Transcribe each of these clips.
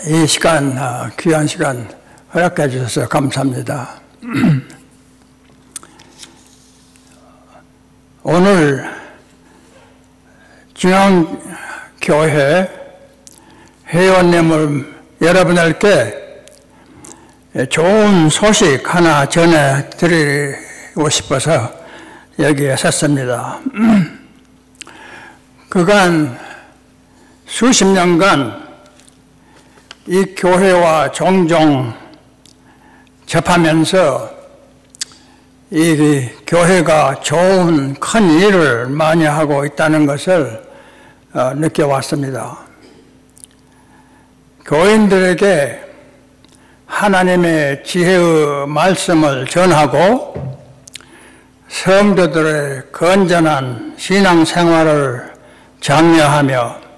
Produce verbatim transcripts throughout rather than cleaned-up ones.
이 시간, 귀한 시간 허락해 주셔서 감사합니다. 오늘 중앙교회 회원님을 여러분들께 좋은 소식 하나 전해드리고 싶어서 여기에 섰습니다. 그간 수십 년간 이 교회와 종종 접하면서 이 교회가 좋은 큰 일을 많이 하고 있다는 것을 느껴왔습니다. 교인들에게 하나님의 지혜의 말씀을 전하고 성도들의 건전한 신앙생활을 장려하며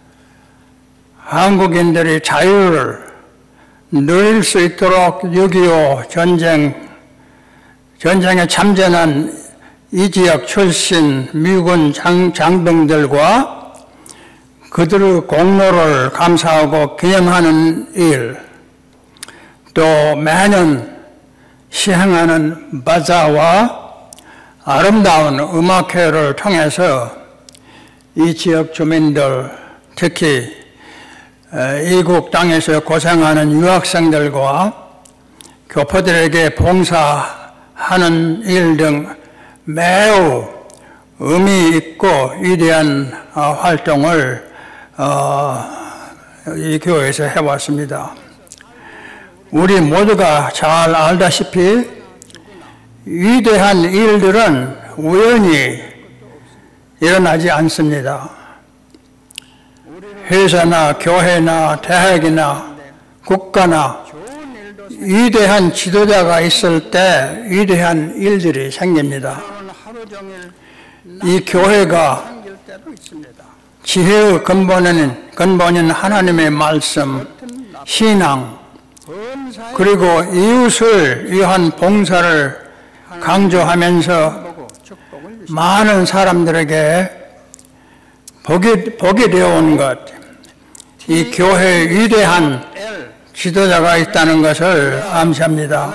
한국인들이 자유를 누릴 수 있도록 육이오 전쟁, 전쟁에 참전한 이 지역 출신 미군 장, 장병들과 그들의 공로를 감사하고 기념하는 일, 또 매년 시행하는 바자와 아름다운 음악회를 통해서 이 지역 주민들, 특히 이국 땅에서 고생하는 유학생들과 교포들에게 봉사하는 일 등 매우 의미 있고 위대한 활동을 이 교회에서 해왔습니다. 우리 모두가 잘 알다시피 위대한 일들은 우연히 일어나지 않습니다. 회사나 교회나 대학이나 국가나 위대한 지도자가 있을 때 위대한 일들이 생깁니다. 이 교회가 지혜의 근본인, 근본인 하나님의 말씀, 신앙, 그리고 이웃을 위한 봉사를 강조하면서 많은 사람들에게 복이, 복이 되어온 것, 이 교회에 위대한 지도자가 있다는 것을 암시합니다.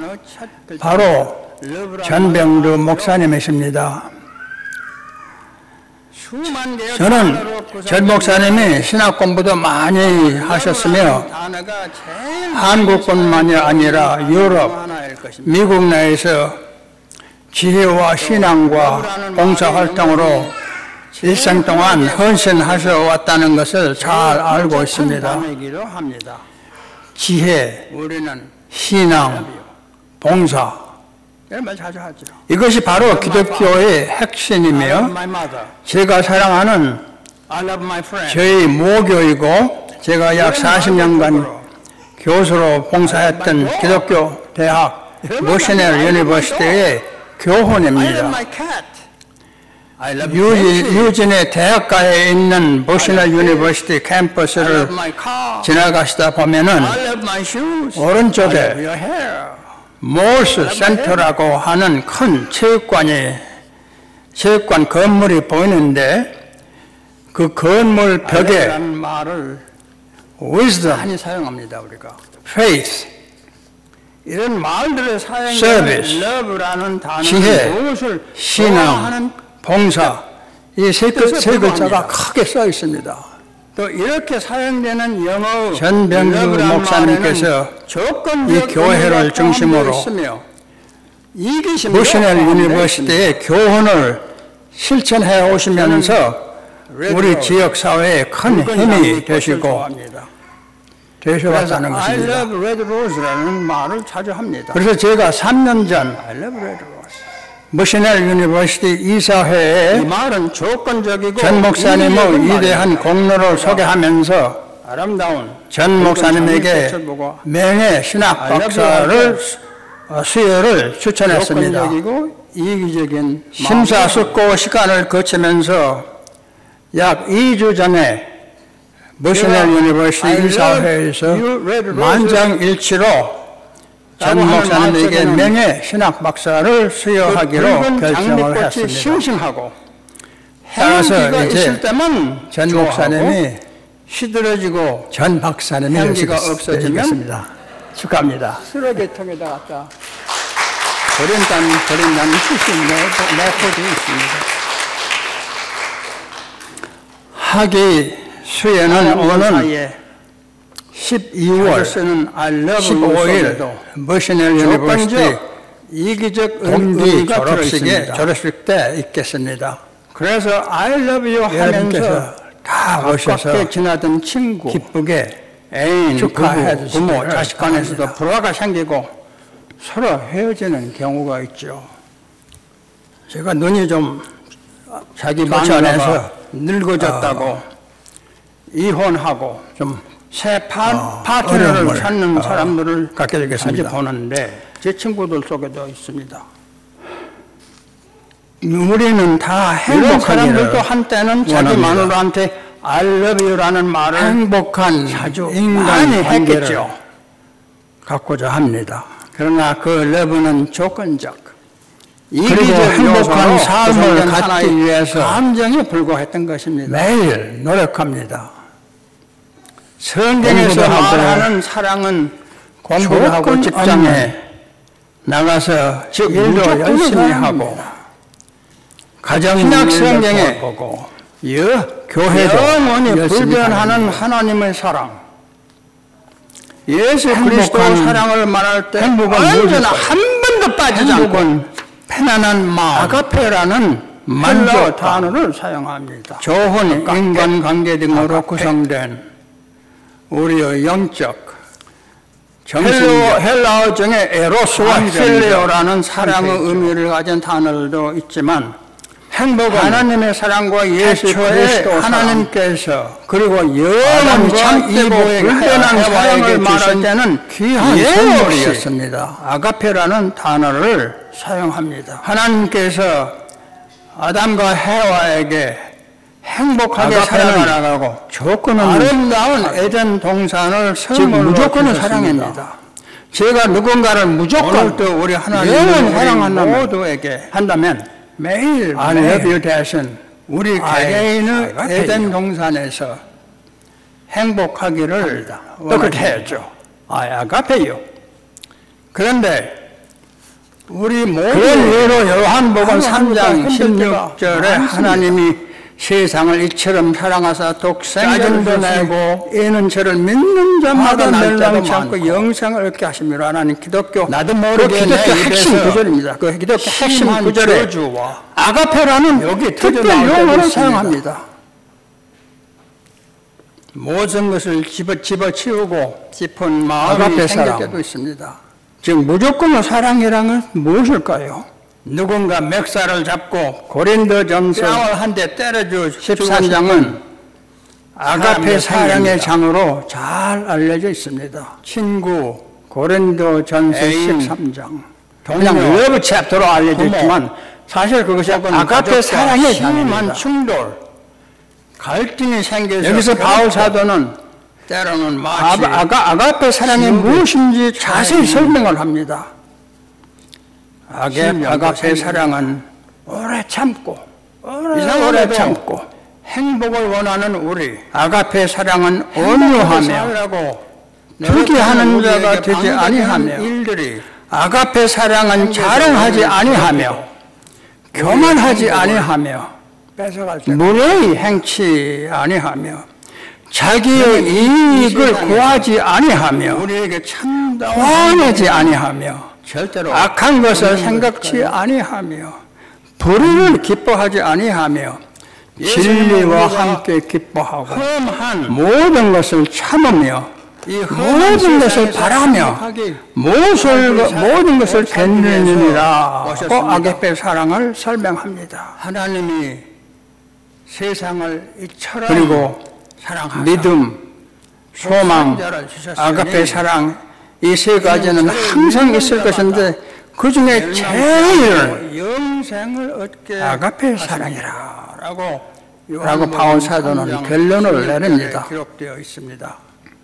바로 전병두 목사님이십니다. 저는 전 목사님이 신학 공부도 많이 하셨으며 한국뿐만이 아니라 유럽, 미국 내에서 지혜와 신앙과 봉사활동으로 일생 동안 헌신하셔 왔다는 것을 잘 알고 있습니다. 지혜, 신앙, 봉사, 이것이 바로 기독교의 핵심이며 제가 사랑하는 저희 모교이고 제가 약 사십 년간 교수로 봉사했던 기독교 대학 모셔널 유니버시티의 교훈입니다. 유진, 유진의 대학가에 있는 모셔널 유니버시티 캠퍼스를 지나가시다 보면은 오른쪽에 몰스 센터라고 하는 큰 체육관이, 체육관 건물이 보이는데 그 건물 벽에 wisdom, 많이 사용합니다, 우리가. faith, 이런 말들을 사용하는 love라는 단어, 지혜, 신앙, 봉사, 이 세 글자가 크게 써 있습니다. 또 이렇게 사용되는 영어 전병두 목사님께서 이 교회를 중심으로 모셔널 유니버시티의 교훈을 실천해 오시면서 우리 지역 사회에 큰 힘이 되시고 되셔왔다는 것입니다. 그래서 제가 삼 년 전 모셔널 유니버시티 이사회에 전 목사님의 위대한 공로를 소개하면서 전 목사님에게 명예 신학 박사를 수여를 추천했습니다. 심사숙고 시간을 거치면서 약 이 주 전에 모셔널 유니버시티 이사회에서 만장일치로 전 목사님에게 명예 신학 박사를 수여하기로 결정을 했습니다. 따라서 이제 전 목사님이 시들어지고 전 박사님이 향기가 없어지면 축하합니다. 쓰레기통에다 갖다 버린다는 버린다는 뜻이 내포되어 있습니다. 학위 수여는 오는 십이월 십오일 머시넬 유니버시티 이기적 동기 졸업식에 졸업식 때 있겠습니다. 그래서 I love you 하면서 다 오셔서 지나던 친구, 기쁘게 애인, 축하해 부부, 부모, 자식 간에서도 바랍니다. 불화가 생기고 서로 헤어지는 경우가 있죠. 제가 눈이 좀 자기 그렇지 마누라가 않아서 늙어졌다고 어, 이혼하고 좀 새 파, 어, 파트너를 어려움을, 찾는 어, 사람들을 갖게 되겠습니다. 자주 보는데 제 친구들 속에도 있습니다. 우리는 다 이런 사람들도 행복하기를 한때는 자기 원합니다. 마누라한테 I love you라는 말을 행복한 자주 인간 많이 관계를 했겠죠. 갖고자 합니다. 그러나 그 러브는 조건적. 그리고 이기적 행복한 요소로 삶을 구성된 갖기 하나의 위해서 감정에 불과했던 것입니다. 매일 노력합니다. 성경에서 공부도 하고, 말하는 사랑은 공부를 하고 조건 직장에 없는, 나가서 즉 일도 무조건 열심히 사랑합니다. 하고 가정 신약 일도 성경에 보고 여, 교회도 영원히 열심히 불변하는 합니다. 하나님의 사랑, 예수 행복한 그리스도 사랑을 말할 때 행복은 언제나 무엇일까요? 한 번도 빠지지 않고 행복은 편안한 마음, 아가페라는 만족감, 헬라어 단어를 사용합니다. 좋은 인간관계 등으로 아가페. 구성된 우리의 영적 정신적, 헬라어, 헬라어 중에 에로스와 감정적 필레오라는 사랑의 상태이죠. 의미를 가진 단어도 있지만 행복은 하나님의 사랑과 예수 애초에 그리스도 하나님께서 그리고 아담과 영원히 참되고 이브에게 불변한 하와에게 사랑을 말할 주신 때는 귀한 예 선물이었습니다. 아가페라는 단어를 사용합니다. 하나님께서 아담과 해와에게 행복하게 아가페는 살아가라고 조건은 아름다운 에덴 동산을 즉 선물로 무조건은 주셨습니다. 사랑입니다. 제가 누군가를 무조건 오늘도 우리 하나님을 영원히 사랑한다면 모두에게 한다면 매일 I 매일 love you 대신 우리 아이, 개개인의 아가페요. 에덴 동산에서 행복하기를 또 그렇게 해야죠. 아, 아가페요. 그런데 우리 모두 그런 예로 요한복음 삼 장 힘들 십육 절에 때가 많습니다. 하나님이 세상을 이처럼 사랑하사 독생자를 짜증도 내고 이는 저를 믿는 자마다 화가 날 때도 멸망치 않고 많고. 영생을 얻게 하심이라 하나님 기독교 나도 그 모르게 기독교 내 핵심 입에서 구절입니다. 그 기독교 핵심 심한 구절에 저주와 아가페라는 여기 특별 터져 나올 때도 용어를 있습니다. 사용합니다. 모든 것을 집어, 집어치우고 싶은 마음이 아가페 생길 사랑. 때도 있습니다. 즉 무조건의 사랑이란 무엇일까요? 누군가 멱살을 잡고 고린도전서 뺨을 한 대 때려주 십삼 장은 아가페 사랑의 장으로 잘 알려져 있습니다. 친구 고린도전서 애인, 십삼 장 동료, 그냥 러브 챕터로 알려져 부모, 있지만 사실 그것이 아가페 가족과 사랑의 심한 심한 충돌 갈등이 생겨서 여기서 바울 사도는 때로는 마치 아가, 아가, 아가페 사랑이 지옥의 무엇인지 자세히 차이는 설명을 합니다. 아게, 심령도 아가페 생기고 사랑은 오래 참고 오래, 이상하게도 오래 참고 행복을 원하는 우리 아가페 사랑은 온유하며 온유하며 투기하는 자가 되지 아니하며 일들이 아가페 사랑은 자랑하지 아니하며 교만하지 아니하며 뺏어갈 때 무례히 행치 아니하며 자기의 이익을 구하지 아니하며 우리에게 참다운 화내지 아니하며 절대로 악한 것을 없는 생각지 것일까요? 아니하며 불의를 기뻐하지 아니하며 진리와 함께 기뻐하고 험한 모든 것을 참으며 이 험한 모든 것을 세상에서 바라며 행복하게 모든, 모든 것을 살기 위해서 견디느니라 오셨습니다. 아가페 사랑을 설명합니다. 하나님이 세상을 이처럼 그리고 사랑하사 믿음, 소망, 독생자를 주셨으니 아가페 사랑 이 세 가지는 항상 있을 것인데 그 중에 제일 영생을 얻게 아가페 하십니다. 사랑이라 라고 라고 바울 사도는 결론을 내립니다. 기록되어 있습니다.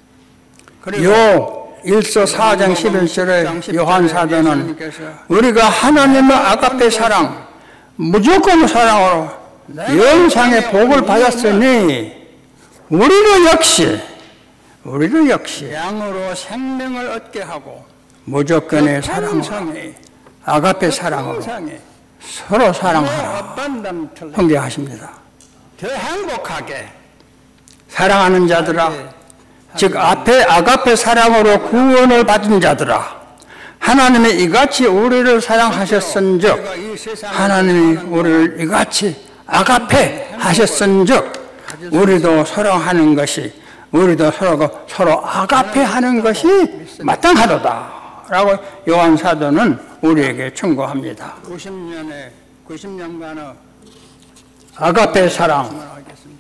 요 일서 사 장 십일 절에 요한 사도는 우리가 하나님의 아가페 사랑, 무조건 사랑으로 영생의 복을 받았으니 우리도 역시 우리도 역시 양으로 생명을 얻게 하고 무조건의 사랑으로 아가페 사랑으로 서로 사랑하라 훈계하십니다. 더 행복하게 사랑하는 자들아, 즉 앞에 아가페 사랑으로 구원을 받은 자들아, 하나님이 이같이 우리를 사랑하셨은즉 하나님이 우리를 이같이 아가페 하셨은즉 우리도 서로 하는 것이 우리도 서로 서로 아가페 하는 것이 마땅하도다 라고 요한 사도는 우리에게 충고합니다. 구십 년에 구십 년간의 아가페 사랑,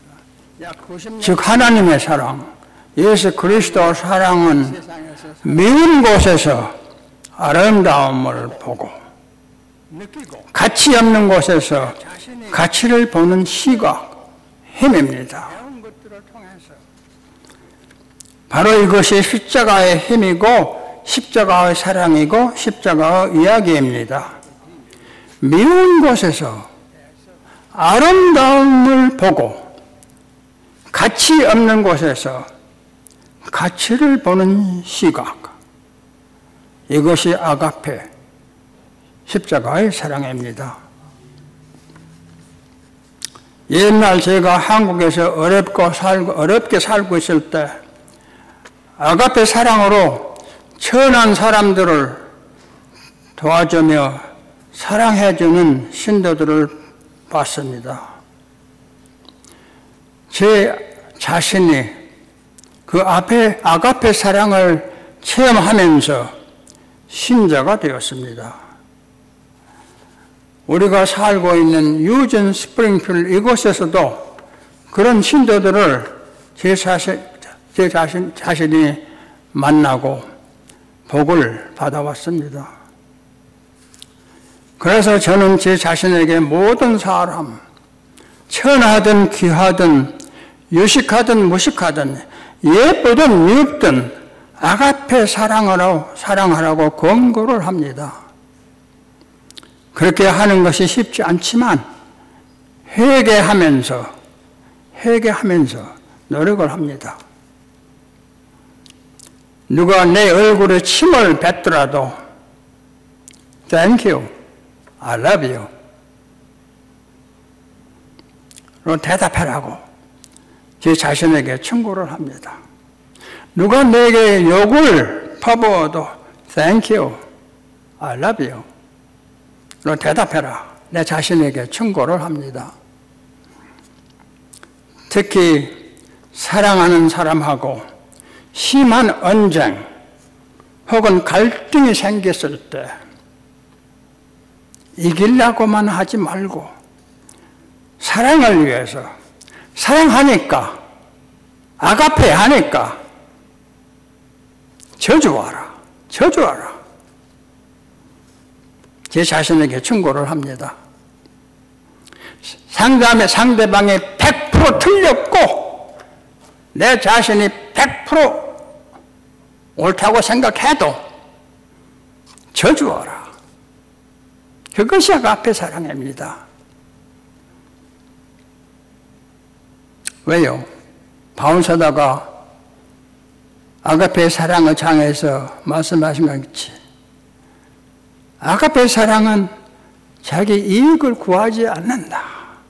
즉 하나님의 사랑, 예수 그리스도 사랑은 미운 곳에서 아름다움을 보고 가치 없는 곳에서 가치를 보는 시각, 힘입니다. 바로 이것이 십자가의 힘이고 십자가의 사랑이고 십자가의 이야기입니다. 미운 곳에서 아름다움을 보고 가치 없는 곳에서 가치를 보는 시각, 이것이 아가페 십자가의 사랑입니다. 옛날 제가 한국에서 어렵고 살고 어렵게 살고 있을 때 아가페 사랑으로 천한 사람들을 도와주며 사랑해주는 신도들을 봤습니다. 제 자신이 그 앞에 아가페 사랑을 체험하면서 신자가 되었습니다. 우리가 살고 있는 유전 스프링필드 이곳에서도 그런 신도들을 제 자신, 제 자신, 자신이 만나고 복을 받아왔습니다. 그래서 저는 제 자신에게 모든 사람, 천하든 귀하든 유식하든 무식하든 예쁘든 미흡든 아가페 사랑하라고, 사랑하라고 권고를 합니다. 그렇게 하는 것이 쉽지 않지만 회개하면서 회개하면서 노력을 합니다. 누가 내 얼굴에 침을 뱉더라도 Thank you, I love you 로 대답하라고 제 자신에게 충고를 합니다. 누가 내게 욕을 퍼부어도 Thank you, I love you 로 대답해라 내 자신에게 충고를 합니다. 특히 사랑하는 사람하고 심한 언쟁 혹은 갈등이 생겼을 때 이기려고만 하지 말고 사랑을 위해서 사랑하니까 아가페 하니까 저주하라 저주하라 제 자신에게 충고를 합니다. 상담의 상대방이 백 퍼센트 틀렸고 내 자신이 백 퍼센트 옳다고 생각해도 저주하라. 그것이 아가페 사랑입니다. 왜요? 바울사도가 아가페 사랑의 장에서 말씀하신 것 같이 아가페 사랑은 자기 이익을 구하지 않는다.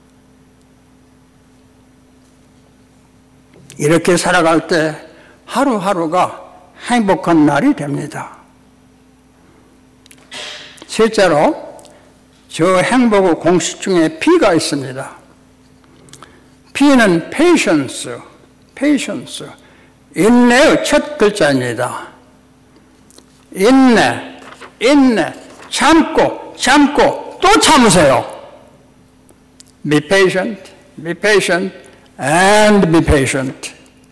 이렇게 살아갈 때 하루하루가 행복한 날이 됩니다. 실제로 저 행복의 공식 중에 P가 있습니다. P는 patience, patience, 인내의 첫 글자입니다. 인내, 인내, 참고, 참고, 또 참으세요. Be patient, be patient, and be patient.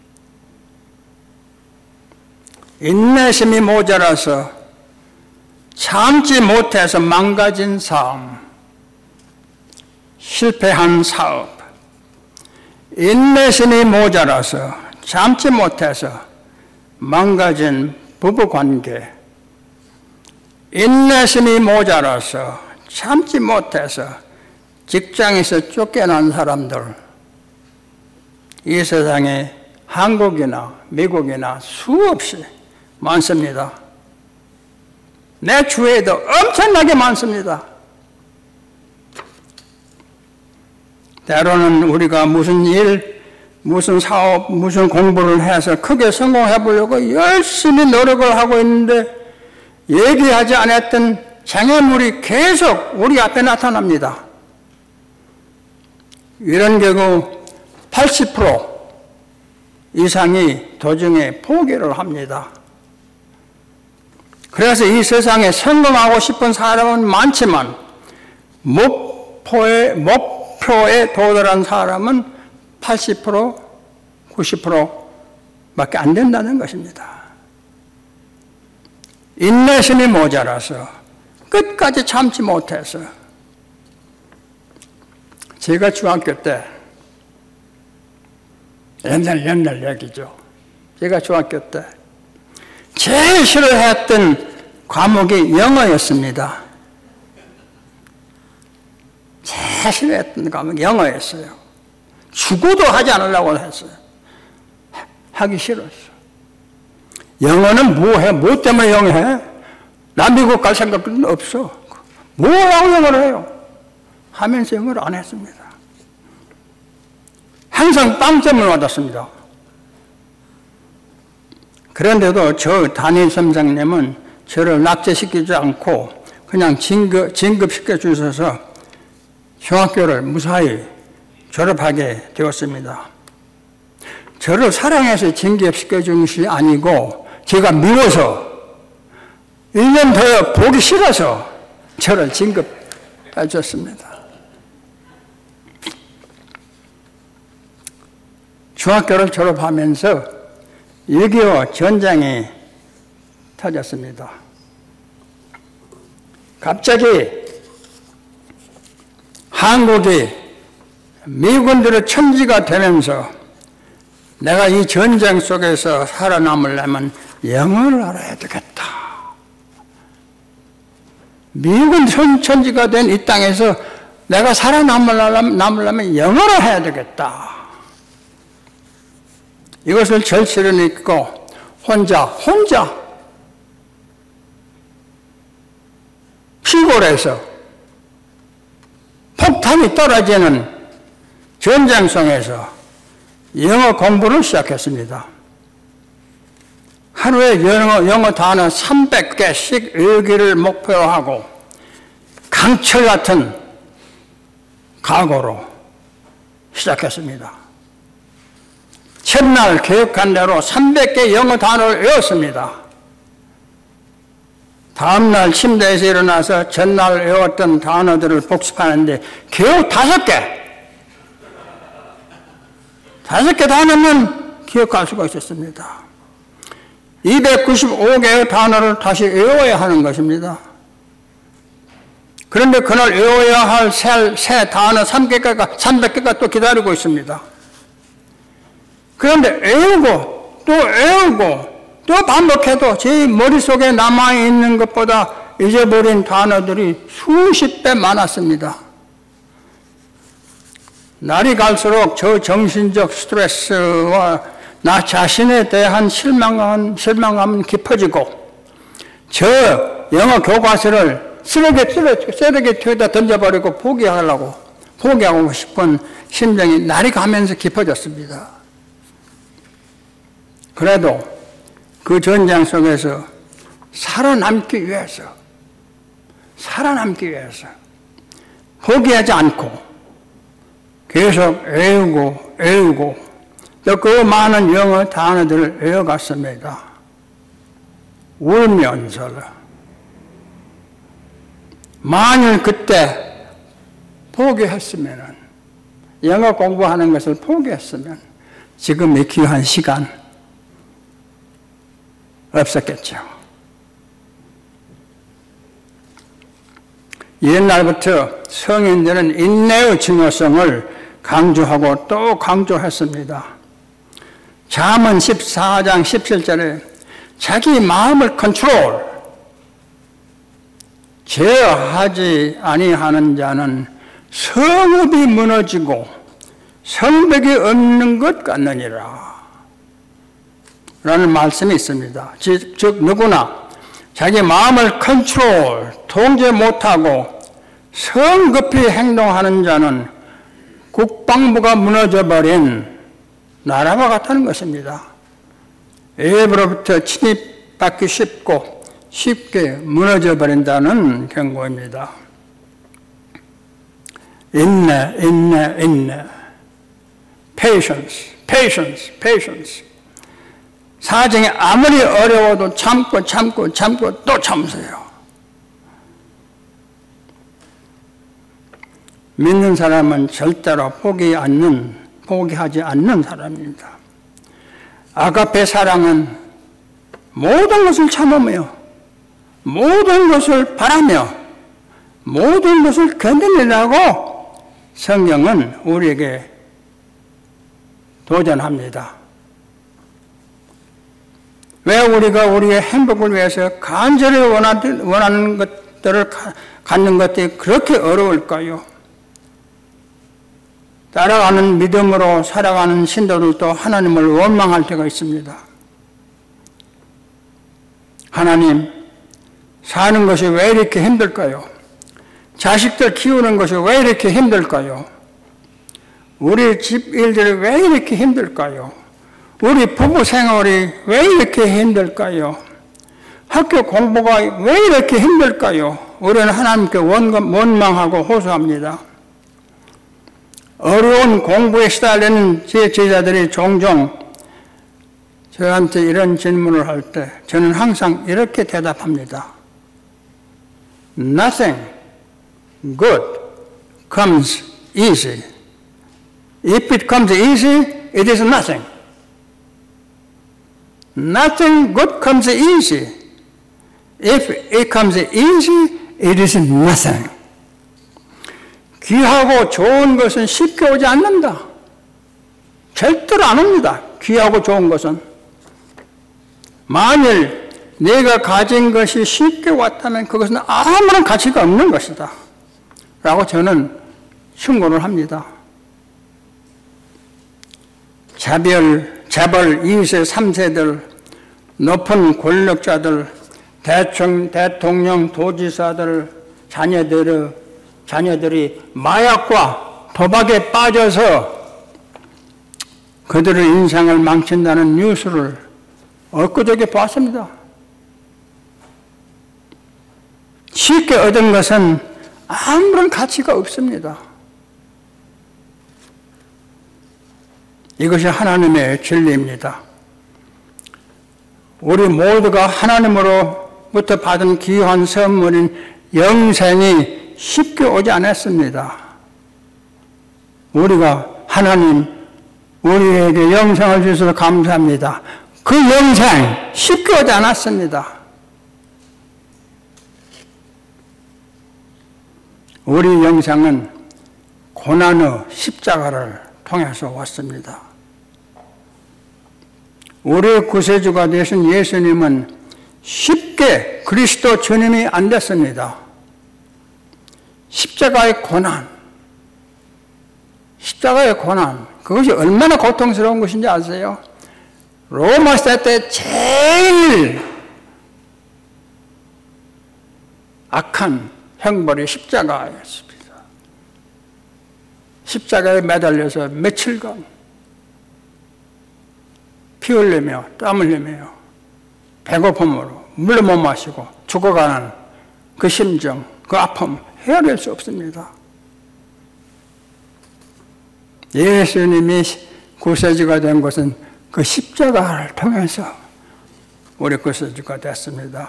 인내심이 모자라서 참지 못해서 망가진 삶, 실패한 사업, 인내심이 모자라서 참지 못해서 망가진 부부관계, 인내심이 모자라서 참지 못해서 직장에서 쫓겨난 사람들, 이 세상에 한국이나 미국이나 수없이 많습니다. 내 주위에도 엄청나게 많습니다. 때로는 우리가 무슨 일, 무슨 사업, 무슨 공부를 해서 크게 성공해 보려고 열심히 노력을 하고 있는데 얘기하지 않았던 장애물이 계속 우리 앞에 나타납니다. 이런 경우 팔십 퍼센트 이상이 도중에 포기를 합니다. 그래서 이 세상에 성공하고 싶은 사람은 많지만 목표에, 목표에 도달한 사람은 팔십 퍼센트, 구십 퍼센트밖에 안 된다는 것입니다. 인내심이 모자라서 끝까지 참지 못해서 제가 중학교 때 옛날 옛날 얘기죠. 제가 중학교 때 제일 싫어했던 과목이 영어였습니다. 제일 싫어했던 과목이 영어였어요. 죽어도 하지 않으려고 했어요. 하기 싫었어. 영어는 뭐 해? 뭐 때문에 영어 해? 나 미국 갈 생각은 없어. 뭐라고 영어를 해요? 하면서 영어를 안 했습니다. 항상 빵점을 받았습니다. 그런데도 저 담임 선생님은 저를 낙제시키지 않고 그냥 진급, 진급시켜 주셔서 중학교를 무사히 졸업하게 되었습니다. 저를 사랑해서 진급시켜 준 것이 아니고 제가 미워서 일 년 더 보기 싫어서 저를 진급해 줬습니다. 중학교를 졸업하면서 육이오 전쟁이 터졌습니다. 갑자기 한국이 미군들의 천지가 되면서 내가 이 전쟁 속에서 살아남으려면 영어를 알아야 되겠다. 미군 천지가 된 이 땅에서 내가 살아남으려면 영어를 해야 되겠다. 이것을 절실히 믿고 혼자 혼자 시골에서 폭탄이 떨어지는 전쟁성에서 영어 공부를 시작했습니다. 하루에 영어, 영어 단어 삼백 개씩 외우기를 목표로 하고 강철 같은 각오로 시작했습니다. 첫날 계획한 대로 삼백 개 영어 단어를 외웠습니다. 다음날 침대에서 일어나서 전날 외웠던 단어들을 복습하는데 겨우 다섯 개! 다섯 개 단어는 기억할 수가 있었습니다. 이백구십오 개의 단어를 다시 외워야 하는 것입니다. 그런데 그날 외워야 할 새, 새 단어 삼백 개가, 삼백 개가 또 기다리고 있습니다. 그런데 외우고 또 외우고 또 반복해도 제 머릿속에 남아있는 것보다 잊어버린 단어들이 수십 배 많았습니다. 날이 갈수록 저 정신적 스트레스와 나 자신에 대한 실망감, 실망감은 깊어지고 저 영어 교과서를 쓰레기, 쓰레기통에다 던져버리고 포기하려고, 포기하고 싶은 심정이 날이 가면서 깊어졌습니다. 그래도 그 전쟁 속에서 살아남기 위해서, 살아남기 위해서 포기하지 않고 계속 외우고 외우고 또 그 많은 영어 단어들을 외워갔습니다. 울면서 만일 그때 포기했으면, 영어 공부하는 것을 포기했으면 지금 이 귀한 시간 없었겠죠. 옛날부터 성인들은 인내의 중요성을 강조하고 또 강조했습니다. 잠언 십사 장 십칠 절에 자기 마음을 컨트롤, 제어하지 아니하는 자는 성읍이 무너지고 성벽이 없는 것 같느니라 라는 말씀이 있습니다. 즉, 즉 누구나 자기 마음을 컨트롤, 통제 못하고 성급히 행동하는 자는 국방부가 무너져버린 나라와 같다는 것입니다. 외부로부터 침입받기 쉽고 쉽게 무너져버린다는 경고입니다. 인내, 인내, 인내. patience, patience, patience. 사정이 아무리 어려워도 참고 참고 참고 또 참으세요. 믿는 사람은 절대로 포기 않는, 포기하지 않는 사람입니다. 아가페 사랑은 모든 것을 참으며 모든 것을 바라며 모든 것을 견디느라고 성경은 우리에게 도전합니다. 왜 우리가 우리의 행복을 위해서 간절히 원하는 것들을 갖는 것들이 그렇게 어려울까요? 따라가는 믿음으로 살아가는 신도들도 하나님을 원망할 때가 있습니다. 하나님, 사는 것이 왜 이렇게 힘들까요? 자식들 키우는 것이 왜 이렇게 힘들까요? 우리 집 일들이 왜 이렇게 힘들까요? 우리 부부 생활이 왜 이렇게 힘들까요? 학교 공부가 왜 이렇게 힘들까요? 우리는 하나님께 원망하고 호소합니다. 어려운 공부에 시달리는 제 제자들이 종종 저한테 이런 질문을 할 때 저는 항상 이렇게 대답합니다. Nothing good comes easy. If it comes easy, it is nothing. Nothing good comes easy. If it comes easy, it is nothing. 귀하고 좋은 것은 쉽게 오지 않는다. 절대로 안 옵니다. 귀하고 좋은 것은. 만일 내가 가진 것이 쉽게 왔다면 그것은 아무런 가치가 없는 것이다. 라고 저는 충고를 합니다. 자별, 재벌 이 세, 삼 세들, 높은 권력자들, 대충, 대통령, 도지사들, 자녀들의, 자녀들이 마약과 도박에 빠져서 그들의 인생을 망친다는 뉴스를 엊그저께 봤습니다. 쉽게 얻은 것은 아무런 가치가 없습니다. 이것이 하나님의 진리입니다. 우리 모두가 하나님으로부터 받은 귀한 선물인 영생이 쉽게 오지 않았습니다. 우리가 하나님 우리에게 영생을 주셔서 감사합니다. 그 영생 쉽게 오지 않았습니다. 우리 영생은 고난의 십자가를 통해서 왔습니다. 우리의 구세주가 되신 예수님은 쉽게 그리스도 주님이 안 됐습니다. 십자가의 고난, 십자가의 고난, 그것이 얼마나 고통스러운 것인지 아세요? 로마 시대 때 제일 악한 형벌이 십자가였습니다. 십자가에 매달려서 며칠간 피 흘리며 땀 흘리며 배고픔으로 물도 못 마시고 죽어가는 그 심정, 그 아픔 헤아릴 수 없습니다. 예수님이 구세주가 된 것은 그 십자가를 통해서 우리 구세주가 됐습니다.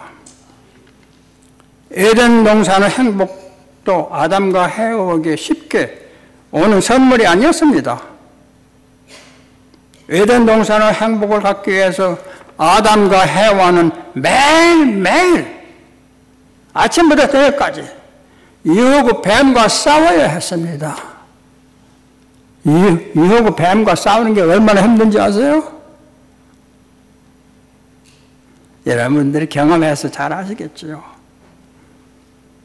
에덴 동산의 행복도 아담과 해와에게 쉽게 오는 선물이 아니었습니다. 에덴 동산의 행복을 갖기 위해서 아담과 해와는 매일매일 아침부터 저녁까지 유혹의 뱀과 싸워야 했습니다. 유혹의 뱀과 싸우는 게 얼마나 힘든지 아세요? 여러분들이 경험해서 잘 아시겠죠.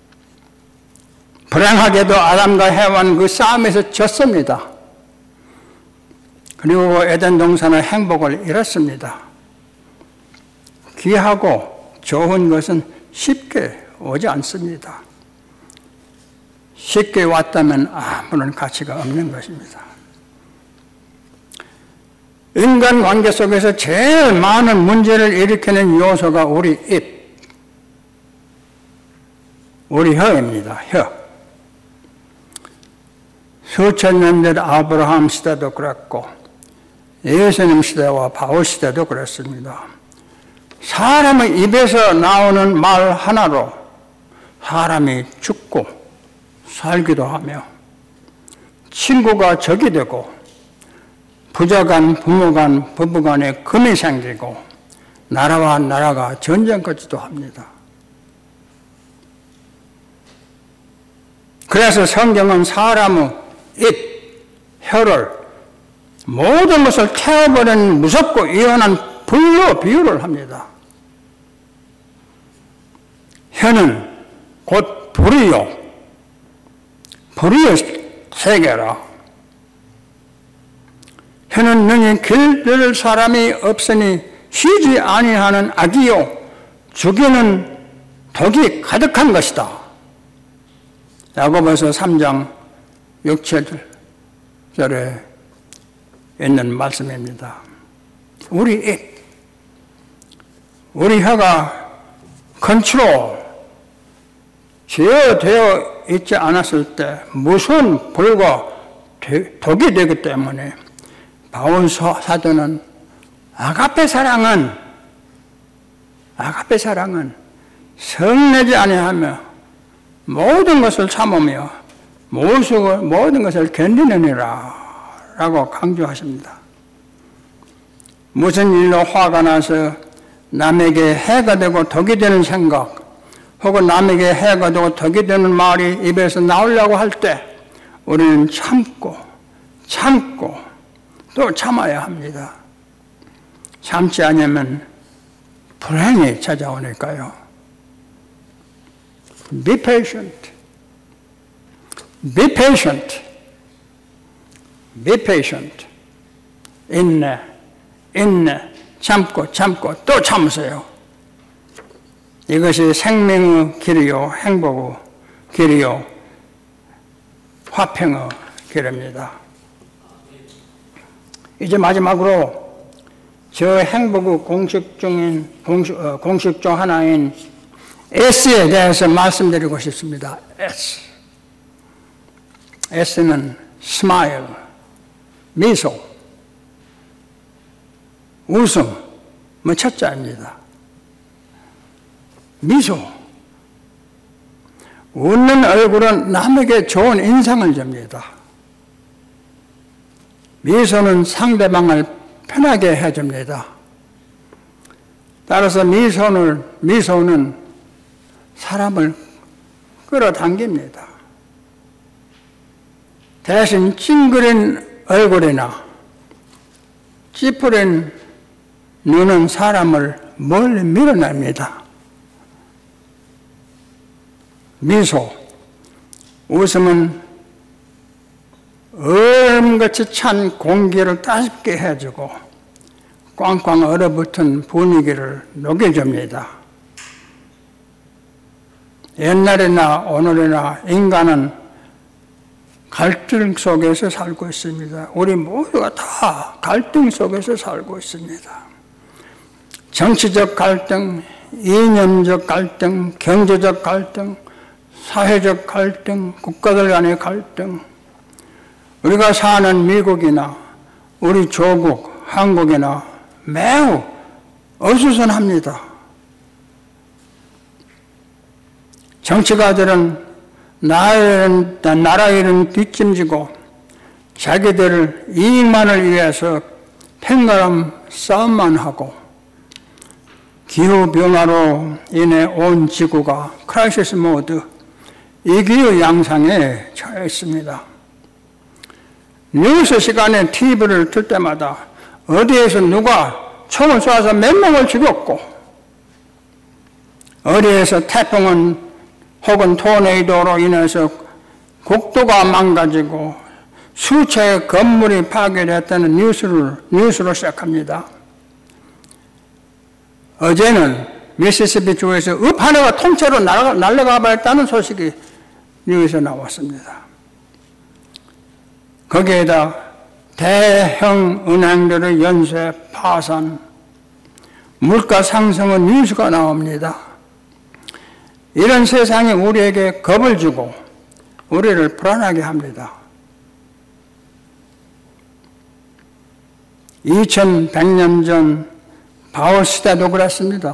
불행하게도 아담과 해와는 그 싸움에서 졌습니다. 그리고 에덴 동산의 행복을 잃었습니다. 귀하고 좋은 것은 쉽게 오지 않습니다. 쉽게 왔다면 아무런 가치가 없는 것입니다. 인간관계 속에서 제일 많은 문제를 일으키는 요소가 우리 입, 우리 혀입니다. 혀. 수천 년 전 아브라함 시대도 그랬고 예수님 시대와 바울 시대도 그랬습니다. 사람의 입에서 나오는 말 하나로 사람이 죽고 살기도 하며 친구가 적이 되고 부자간, 부모간, 부부간에 금이 생기고 나라와 나라가 전쟁까지도 합니다. 그래서 성경은 사람의 입, 혀를 모든 것을 태워버리는 무섭고 위험한 불로 비유를 합니다. 혀는 곧 불이요. 불의 세계라. 혀는 능히 길들일 사람이 없으니 쉬지 아니하는 악이요 죽이는 독이 가득한 것이다. 야고보서 삼 장 육, 칠 절에 있는 말씀입니다. 우리 입, 우리 혀가 컨트롤 제어되어 있지 않았을 때 무서운 불과 독이 되기 때문에 바울 사도는 아가페 사랑은 아가페 사랑은 성내지 아니하며 모든 것을 참으며 모든 것을 견디느니라 라고 강조하십니다. 무슨 일로 화가 나서 남에게 해가 되고 덕이 되는 생각 혹은 남에게 해가 되고 덕이 되는 말이 입에서 나오려고 할 때 우리는 참고 참고 또 참아야 합니다. 참지 않으면 불행이 찾아오니까요. Be patient. Be patient. Be patient. 인내, 인내, 참고 참고 또 참으세요. 이것이 생명의 길이요, 행복의 길이요, 화평의 길입니다. 이제 마지막으로 저 행복의 공식 중인 공식, 어, 공식 중 하나인 S에 대해서 말씀드리고 싶습니다. S. S는 smile, 미소, 웃음, 뭐 첫자입니다. 미소. 웃는 얼굴은 남에게 좋은 인상을 줍니다. 미소는 상대방을 편하게 해줍니다. 따라서 미소는, 미소는 사람을 끌어당깁니다. 대신 찡그린 얼굴이나 찌푸린 눈은 사람을 멀리 밀어냅니다. 미소, 웃음은 얼음같이 찬 공기를 따숩게 해주고 꽝꽝 얼어붙은 분위기를 녹여줍니다. 옛날이나 오늘이나 인간은 갈등 속에서 살고 있습니다. 우리 모두가 다 갈등 속에서 살고 있습니다. 정치적 갈등, 이념적 갈등, 경제적 갈등, 사회적 갈등, 국가들 간의 갈등, 우리가 사는 미국이나 우리 조국, 한국이나 매우 어수선합니다. 정치가들은 나라 일은 뒷짐지고 자기들 이익만을 위해서 팽가름 싸움만 하고 기후변화로 인해 온 지구가 크라이시스 모드, 위기의 양상에 처해 있습니다. 뉴스 시간에 티비를 틀 때마다 어디에서 누가 총을 쏴서 몇 명을 죽였고 어디에서 태풍은 혹은 토네이도로 인해서 국도가 망가지고 수차의 건물이 파괴됐다는 뉴스를, 뉴스로 시작합니다. 어제는 미시시피 주에서 읍 하나가 통째로 날아가, 날아가 버렸다는 소식이 뉴스에 나왔습니다. 거기에다 대형 은행들의 연쇄 파산, 물가 상승의 뉴스가 나옵니다. 이런 세상이 우리에게 겁을 주고 우리를 불안하게 합니다. 이천백 년 전 바울 시대도 그랬습니다.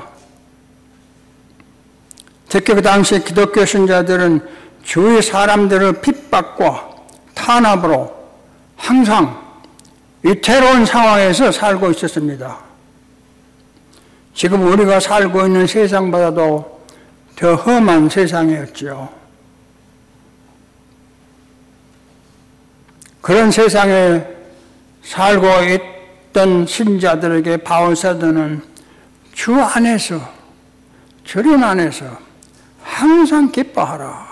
특히 그 당시 기독교 신자들은 주위 사람들의 핍박과 탄압으로 항상 위태로운 상황에서 살고 있었습니다. 지금 우리가 살고 있는 세상보다도 더 험한 세상이었죠. 그런 세상에 살고 있던 신자들에게 바울 사도는 주 안에서, 주님 안에서 항상 기뻐하라.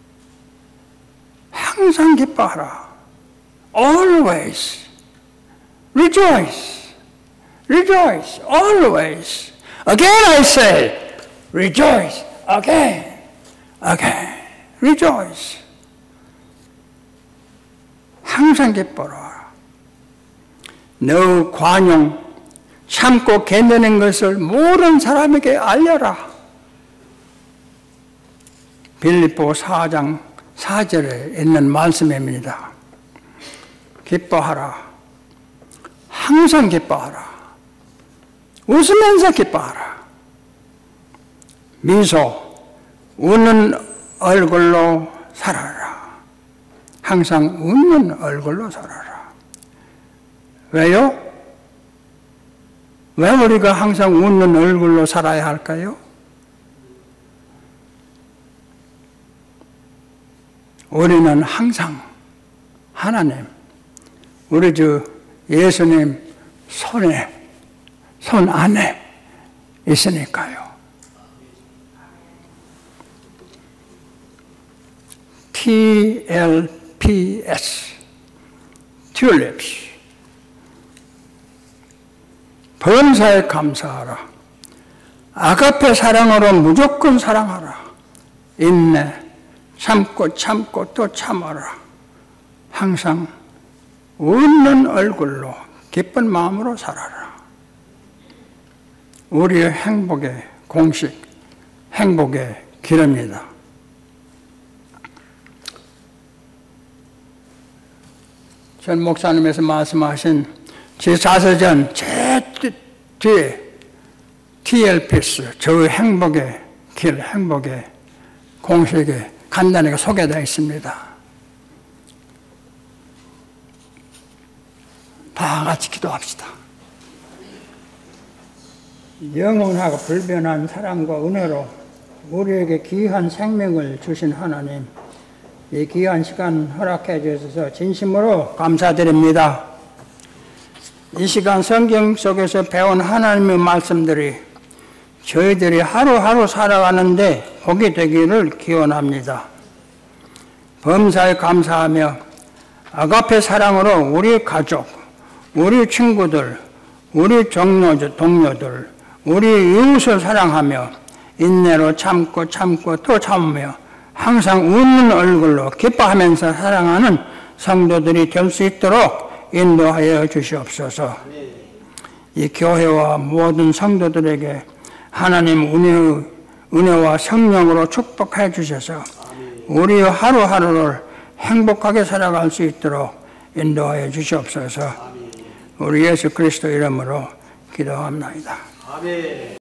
항상 기뻐하라. Always rejoice. Rejoice. Always. Again I say, rejoice. Again. Again. Rejoice. 항상 기뻐라. 너 관용, 참고 견디는 것을 모든 사람에게 알려라. 빌립보 사 장 사 절에 있는 말씀입니다. 기뻐하라. 항상 기뻐하라. 웃으면서 기뻐하라. 미소, 웃는 얼굴로 살아라. 항상 웃는 얼굴로 살아라. 왜요? 왜 우리가 항상 웃는 얼굴로 살아야 할까요? 우리는 항상 하나님, 우리 주 예수님 손에, 손 안에 있으니까요. 티 엘 피 에스, Tulips. 범사에 감사하라. 아가페 사랑으로 무조건 사랑하라. 인내, 참고 참고 또 참아라. 항상 웃는 얼굴로 기쁜 마음으로 살아라. 우리의 행복의 공식, 행복의 길입니다. 전 목사님께서 말씀하신 제사서전 제 뒤에 티엘피에스, 저의 행복의 길, 행복의 공식에 간단하게 소개되어 있습니다. 다 같이 기도합시다. 영원하고 불변한 사랑과 은혜로 우리에게 귀한 생명을 주신 하나님, 이 귀한 시간 허락해 주셔서 진심으로 감사드립니다. 이 시간 성경 속에서 배운 하나님의 말씀들이 저희들이 하루하루 살아가는데 복이 되기를 기원합니다. 범사에 감사하며 아가페 사랑으로 우리 가족, 우리 친구들, 우리 동료, 동료들, 우리 이웃을 사랑하며 인내로 참고 참고 또 참으며 항상 웃는 얼굴로 기뻐하면서 사랑하는 성도들이 될 수 있도록 인도하여 주시옵소서. 이 교회와 모든 성도들에게 하나님 은혜의, 은혜와 성령으로 축복해 주셔서 우리 하루하루를 행복하게 살아갈 수 있도록 인도하여 주시옵소서. 우리 예수 그리스도 이름으로 기도합니다. 아멘.